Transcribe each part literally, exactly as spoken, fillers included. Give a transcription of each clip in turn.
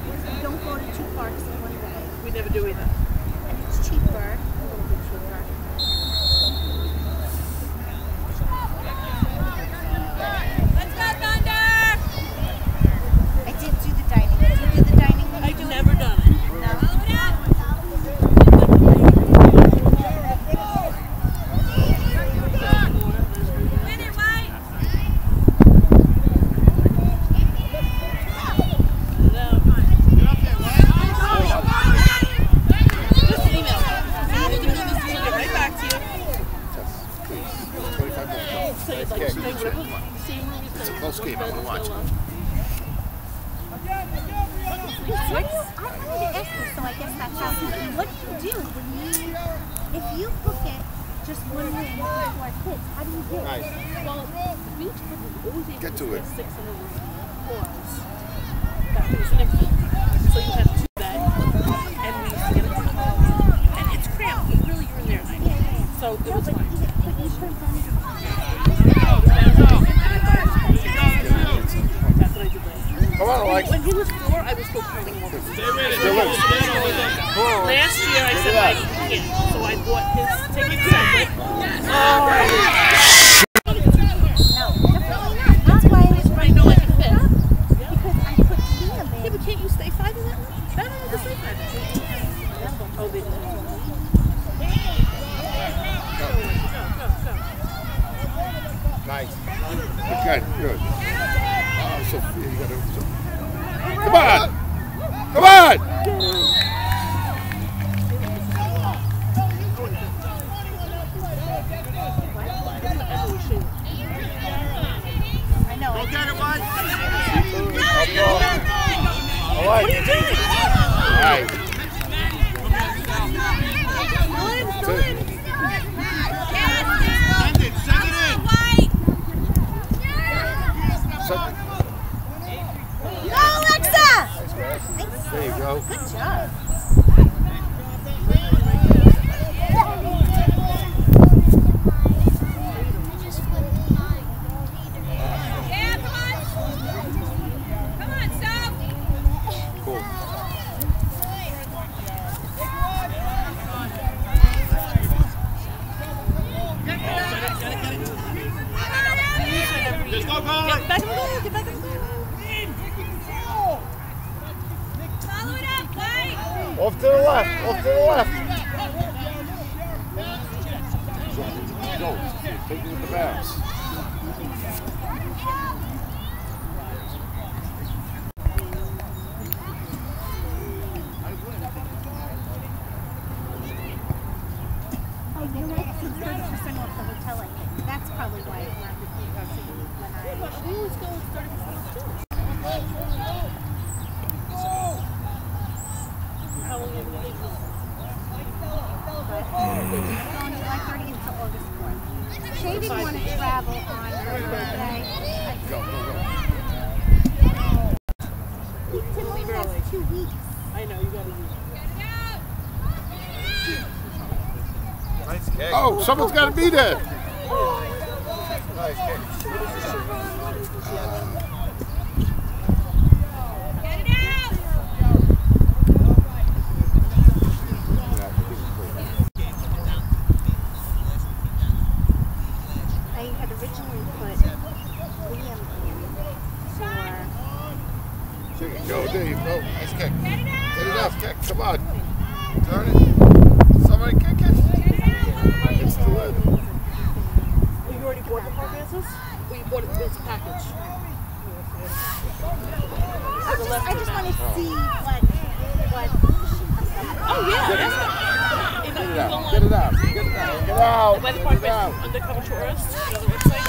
don't go to two parks in one day. We never do either. And it's cheaper, a little bit cheaper. Let's go, Thunder! I did do the dining. Did you do the dining when you I've do it? never done it. No. Minute, White! Just email me. We'll do this and get right back to you. So you'd like to stay whatever same room you stay. It's a close game. I want to watch it. What, I wanted to ask you, so I guess that's how. What do you do when you, if you book it just one room for our kids? How do you do it? Nice. Well, the beach club is always able Get to to it. get six in a room for us. That was an infant. So you have two beds, and we used to get a two. And it's cramped, but really you're in there at night. Yeah, yeah, yeah. So it Yeah, was but, fine. you- but you put them. That's what I did last year. Come on, Alex. When he was four, I was still counting more. Still in. Last year I said I can't, so I bought his ticket separate. Oh, No, definitely not. That's why I was I know I can fit. because I put Liam Yeah, in. but can't you stay five in that one? That one was the same five. Oh, they didn't. Go, go, go. Nice. Okay, good. Oh, Sophia, you gotta. So, come on! Come on! I know. I Get it, Mike! All right. All right. Two. Send it, send it in! White! Second. Go, Alexa! There you go. Good job. Yeah, come on! Come on, stop! Cool. Get back in the goal, get back in the goal. Follow it up, White! Off to the left. Off to the left. Go. Take it with the bounce. Oh, you're right. I think thirty percent off the hotel I think. That's probably why it went with me when I... We always go thirty percent off too. How long have you been here? On July thirtieth to August fourth. Shay didn't want to travel on her birthday. Go, go, go. He only has two weeks. I know, you gotta use it. Nice kick. Oh, someone's got to be there. Nice kick. Get it out! I had originally put Liam in There you go. There you go. Nice kick. Get it out! Get it up. Kick. Come on. Turn it. Somebody kick it. It's too late. Well, you already bought the park passes? Or you bought it as a package? for. I just, I just want to see what, what. Oh, yeah. That's not, if Get you it go out. on Get it out. Get it out. Get out. by the Get park it out. passes, Undercover Tourist, you know the website?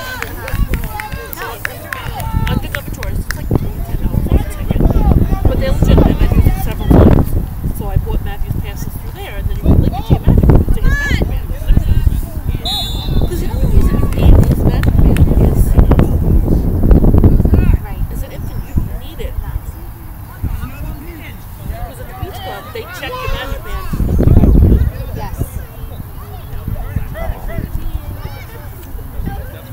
Undercover Tourist, it's like ten dollars a ticket. But they're legitimate, I've used it several times. So I bought Matthew's passes through there, and then you can link it to your Magic Band, to his Magic Band. Because the only reason you need his Magic Band is, Right. as an infant, you don't need it. Because at the beach club, they check your Magic Band. Yes.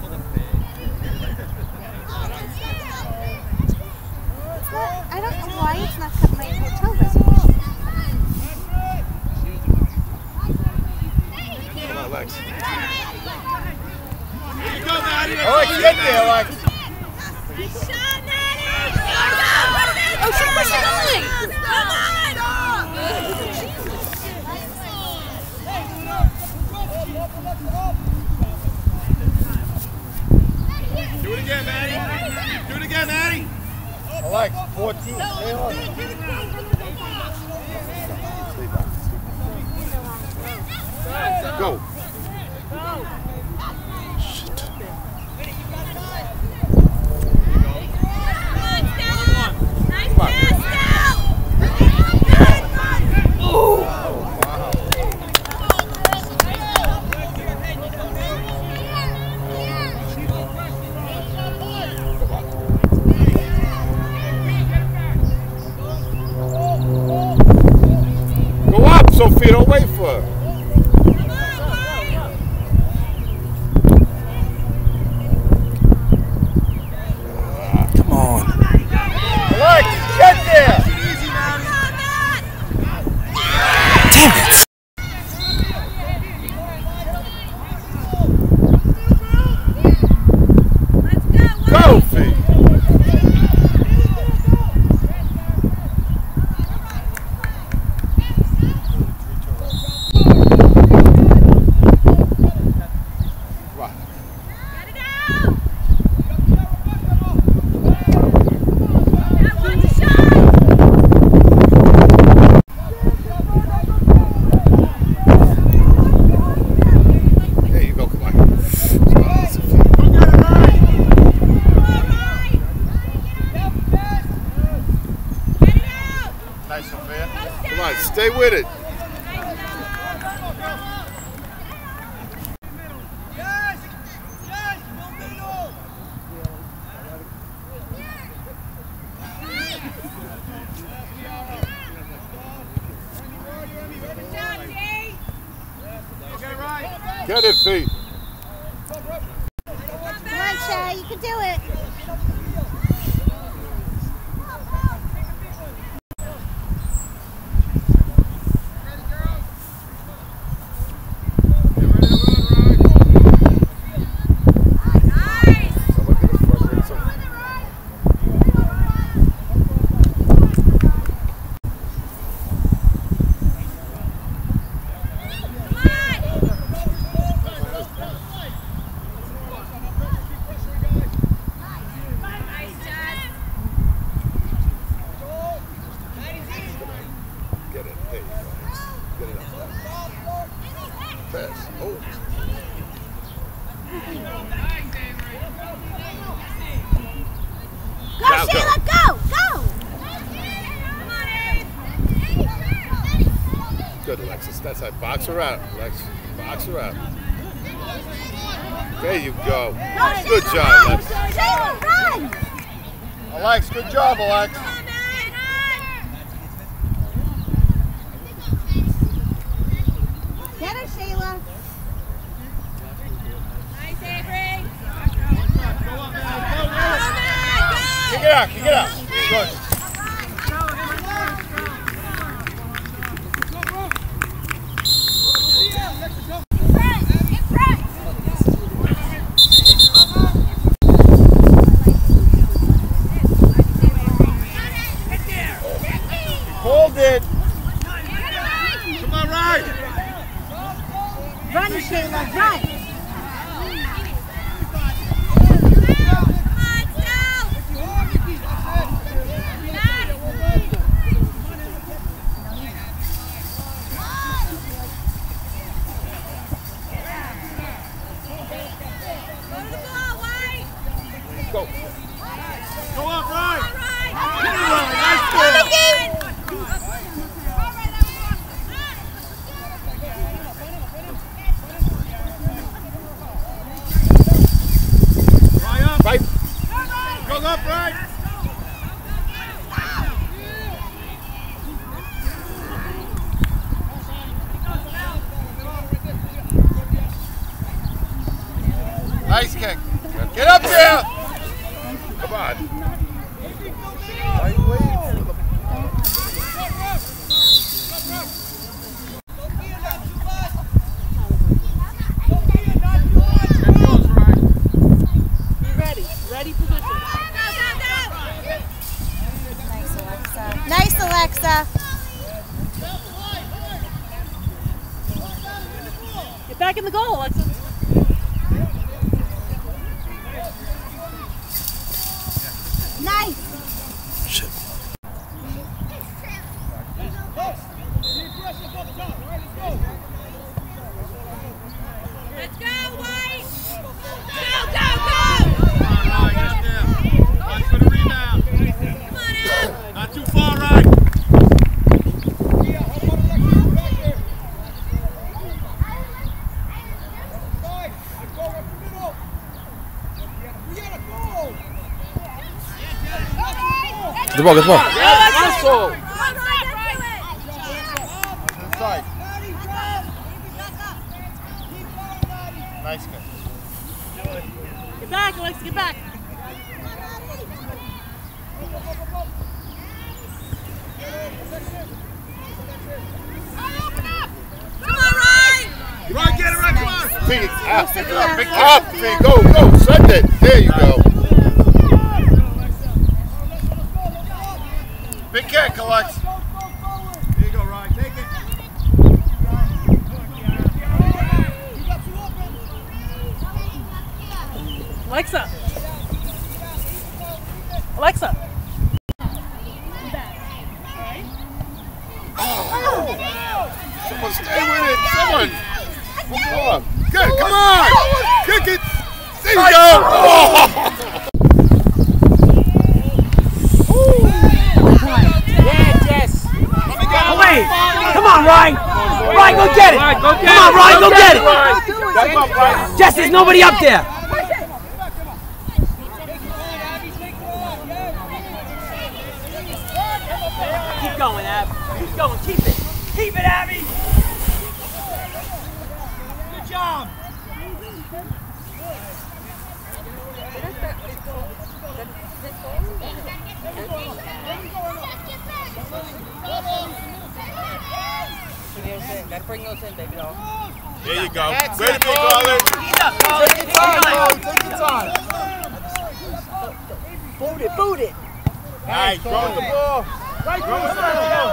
Do it again, Maddie. Do it again, Maddie. Alex, fourteen. Stay on. Go. Go up, Sophia. Don't wait for her. Come on. Alex, get there. Damn it. Go, Fee. There you go, come on. Nice, Sophia. Come on, stay with it. Get it, Fee. Come on, Shay, you can do it. Get it. There you go. Get it up. Pass. Oh. Go, Now go. Sheila, go, go. Good, Alexis. That's right. Box her out. Alexis. Box her out. There you go. Go, Good Sheila, job, run. Alexis. Sheila, run. Alex, good job, Alex. Get her, Sheila. Nice, Avery. Kick it out, kick it out. Good. Hold it. Come on, Ryan. Run, Sheila, run. Go. Go up, Ryan. Right. Go up, Ryan. Nice kick. Get up there. Come on. Why are you waiting for the... Be ready. Ready position. Nice, Alexa. Nice, Alexa. Get back in the goal, Alexis. Shit. Let's go, White! Go, go, go! Watch for the rebound. Come on out! Not too far right. Good ball, good ball. Hustle. Come on, Ryan, let's do it! Inside. Nice guy. Get back, Alex, get back. Come on, Ryan! Right, get it right, come on. Pick it up, pick it up, pick it up. Go, go, send it. There you go. Big kick, Alex. There you go, Ryan. Take it. Alexa. Alexa. Someone stay with it. Someone. Come on. Good, come on. Kick it. There you go. Oh. Away! Come on, Ryan! Ryan, go get it! Come on, Ryan, go get it! Jess, there's nobody up there! Keep going, Ab. Keep going. Keep it. Keep it, Abby! Good job! Gotta bring those in, baby doll. There you go. Way to be, Carly. Take your time, take your time. Boot it, boot it. Nice, throw the ball. Right throw the ball.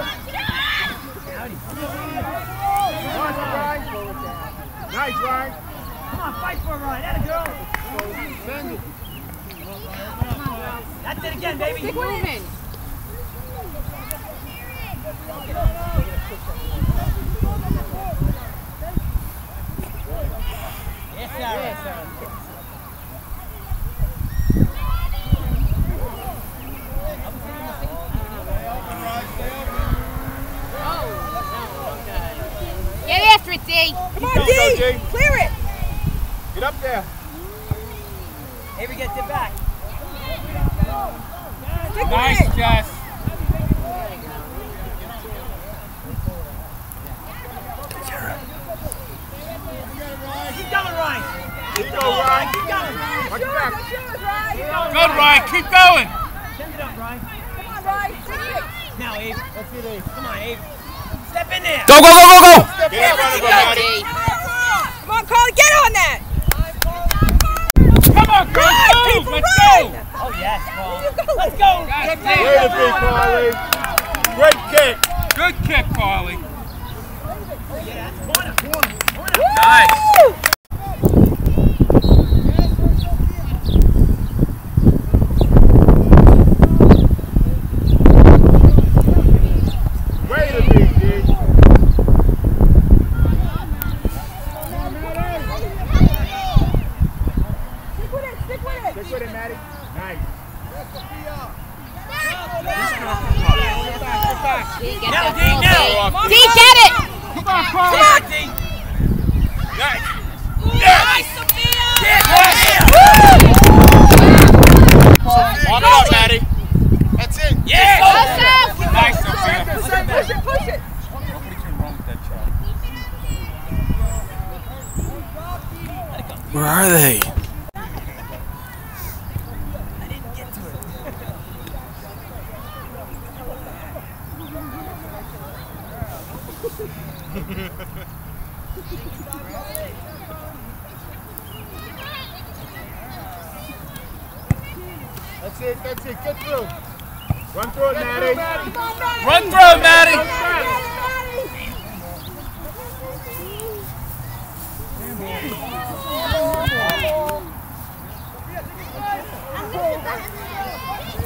Nice, Ryan. Come on, fight for it, Ryan. Atta girl. Send it. That's it again, baby. Keep moving. Yes, sir. Yes, sir. Get after it, D! Come on, Go, D. go, D. Clear it. Get up there. Avery gets it back. Stick Nice, with it. Jess. Keep going, Ryan. Keep going, Ryan. Keep going. Watch your back. Good, Good, Ryan. Keep going. Send it up, Ryan. Come on, Ryan. Now, Abe. Let's see Abe. Come on, Abe. Step in there. Go, go, go, go, go! Get in front of him, Maddie. Come on, Carly, get on that! Come on, Chris. Run, Move. people, Let's run. go. Oh, yes, Paul. Let's go. Way to be, Carly. Great kick. Good kick, Carly. Yeah, that's corner, corner, corner. Nice. Way to be, dude. Stick with it, stick with it! Stick with it, Maddie. Nice. Now, D, now. D, get it! Come on, Come Carly. on, D. Nice. Nice, Sophia! Yeah, Walk it up, Maddie. That's it. yeah. Go, Seth! Nice, Sophia. Push it, push it! Where are they? That's it, that's it. Get through. Run through it, Maddie. Run through it, Maddie.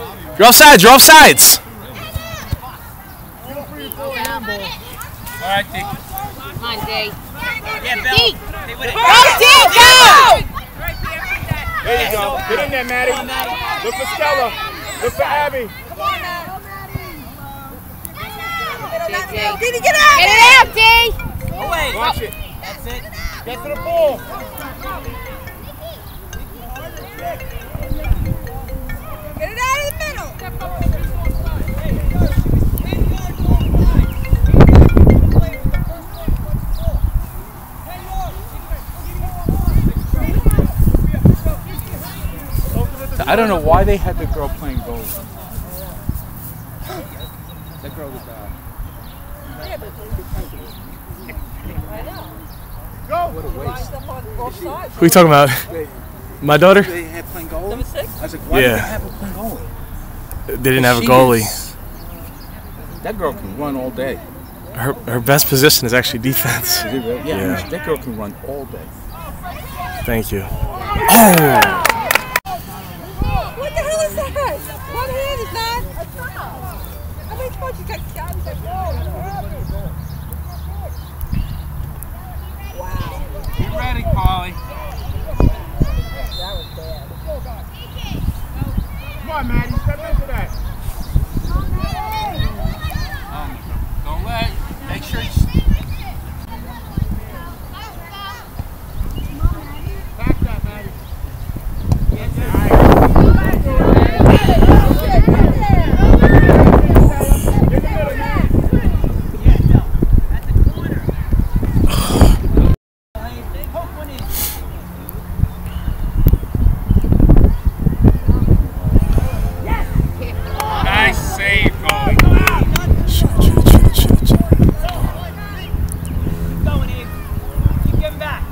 You're offsides. You're offsides. All right, D. Come on, D. Yeah, Bill. D. Go, D, go! There you go. Get in there, Maddie. Look for Stella. Look for Abby. D, get out! Get it out, D! Away. Watch it. That's it. Get to the ball. Get it out of the middle! I don't know why they had the girl playing goalie. That girl was bad. Go. What a waste. Who are you talking about? My daughter? They had playing goalie? Number six? I was like, why Yeah. did they have her playing goalie? They didn't have a She goalie. is- That girl can run all day. Her her best position is actually defense. Is it really? Yeah, Yeah. I mean, that girl can run all day. Thank you. What the hell is that? One hand is not. How many times you got shot? Wow. Get ready, Polly. That was bad. Come on, Maddie. Step into that. Um, don't let. Make sure you. Back that, Maddie. Nice save, goalie. Shoot, shoot, shoot, shoot, shoot. Keep going, Eve. Keep getting back.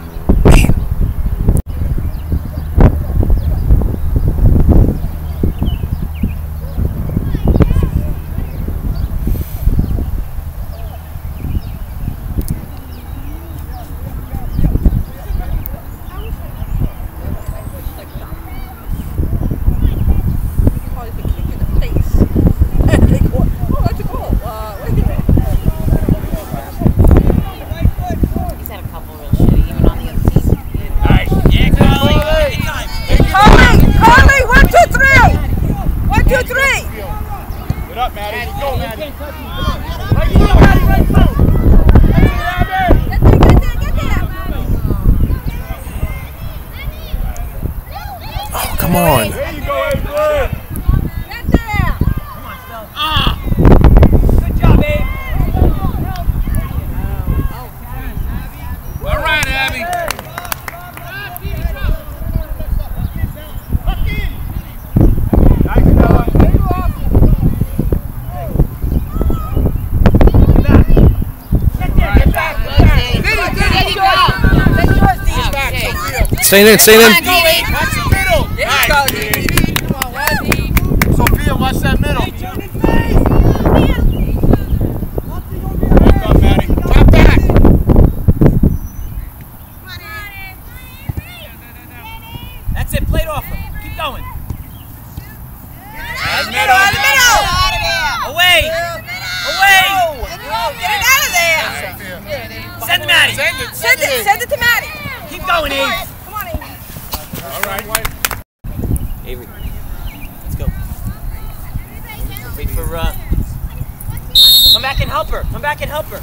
Probably the kick in the face. They go, oh, that's a goal. Uh, wait a minute. He's had a couple real shitty, even on the other team. Nice. Yeah, Carly. Anytime. Carly! Carly! One, two, three! One, two, three! Get up, Maddie. Go, Maddie. Right foot, Maddie, right foot. Get there, get there, get there! Oh, come on. There you go, April. Get there! Ah. Good job, Abe. All right, Abby. Nice, Stella. Get there, get back. Staying in, staying in. Watch the middle. There you go, Come on, one, D. Sophia, watch that middle. Back up, Maddie. Drop back. That's it. Play it off her. Keep going. Out of the middle, out of the middle! Out of there! Away. Away. Get it out of there! Send to Maddie. Send it. Send it, send it to Maddie! Keep going, Eve. Come on, Amy. All right. Avery, let's go. Wait for, uh... Come back and help her. Come back and help her.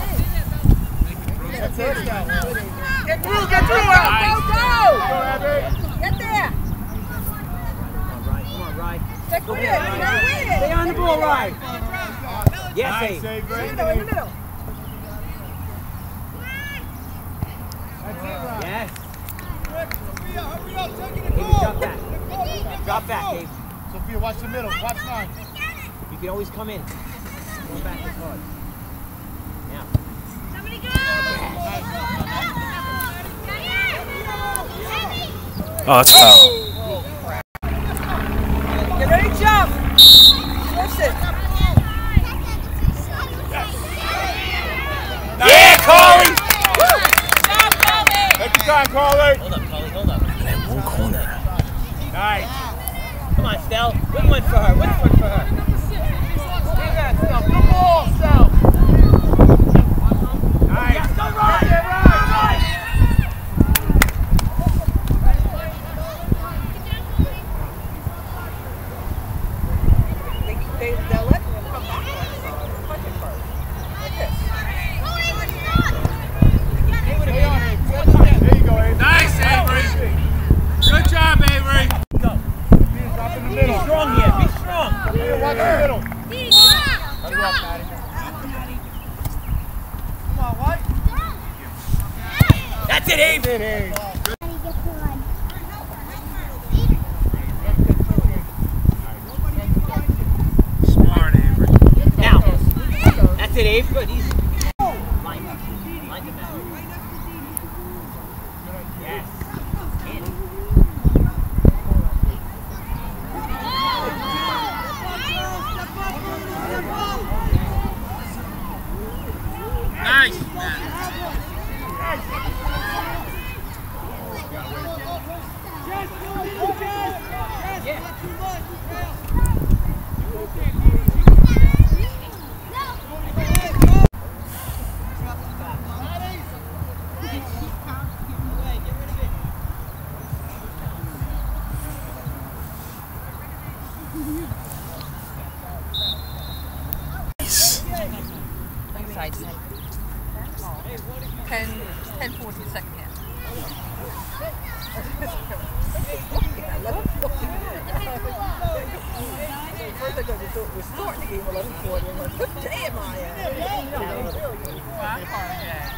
Get through, get through! Go, go! Get there! Come on, Rye. Check with it, check with it! Stay on the ball, Rye. Yes, Nice Abe. save, In great the middle, in the save. middle. Yes. Abe, drop back. Drop back, Abe. Sophia, watch the middle. Watch nine. You can always come in. Go back as hard. Now. Oh, that's a foul. Get ready to jump! Force it! Yeah, Carly! Take your time, Carly. Hold up, Carly, hold up. One corner. Nice. Come on, Stell. Win one for her. Win one for her. Take that, Stell. Good ball, Stell. Nice. Yes, go right. Right, right. They, they, they'll let them come back. Punch it first. Like this. There you go, Avery. Nice, Avery. Good job, Avery. Go. Drop in the middle. Be strong here. Be strong. Here, walk in the middle. Come on, what? That's it, Avery. That's it, Avery. Smart, Avery. Now. That's it, Avery. Good. Easy. Line up. Line them out. Yes. In. Nice, man. Inside. ten, ten forty, second half. First I got to thought we're starting the game eleven forty. I'm like, good damn, I am.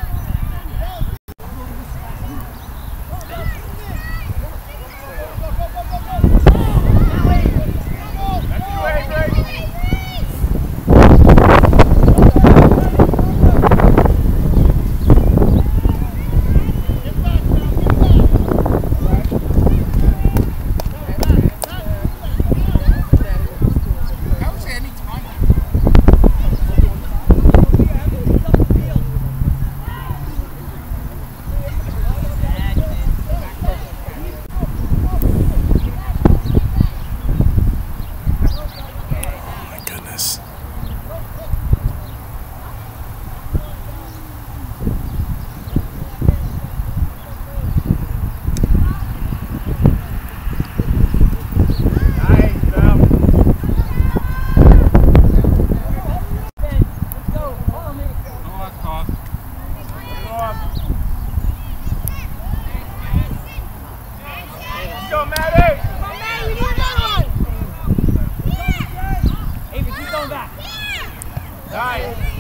Go, Maddie! Come on, Maddie, we need another one! Avery, keep going back. Nice.